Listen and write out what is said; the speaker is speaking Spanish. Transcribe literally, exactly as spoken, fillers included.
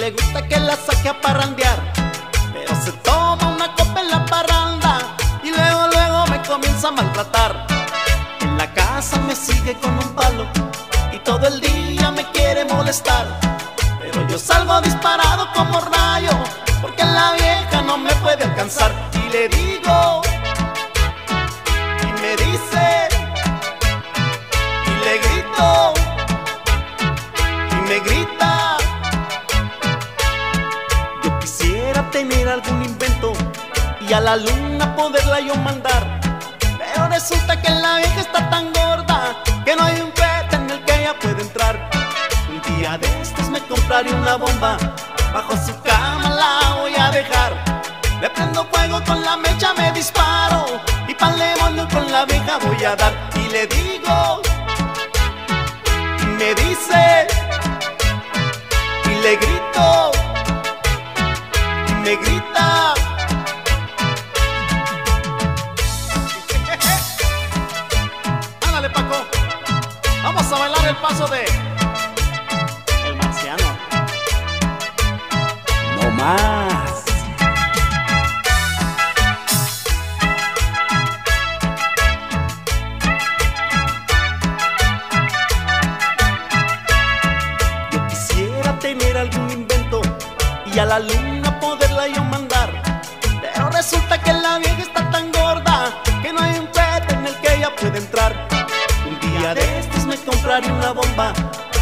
le gusta que la saque a parrandear, pero se toma una copa en la parranda y luego, luego me comienza a maltratar. En la casa me sigue con un palo y todo el día me quiere molestar, pero yo salgo disparado como rayo, porque la vieja no me puede alcanzar. Y le digo, y me dice, y le grito, y me grita. Yo quisiera tener algún invento y a la luna poderla yo mandar, pero resulta que la vieja está tan gorda que no hay un cohete en el que ella puede entrar. Un día de estos me compraré una bomba, bajo su cama la voy a dejar. Le prendo fuego con la mecha, me disparo y pa'l demonio con la vieja voy a dar. Y le digo, y me dice, y le grito, y me grita. Ándale, Paco, vamos a bailar el paso de El Marciano. No más. Yo quisiera tener algún invento y a la luna poderla yo mandar, pero resulta que la vieja está tan gorda que no hay un cohete en el que ella puede entrar. Un día de estos me compraré una bomba,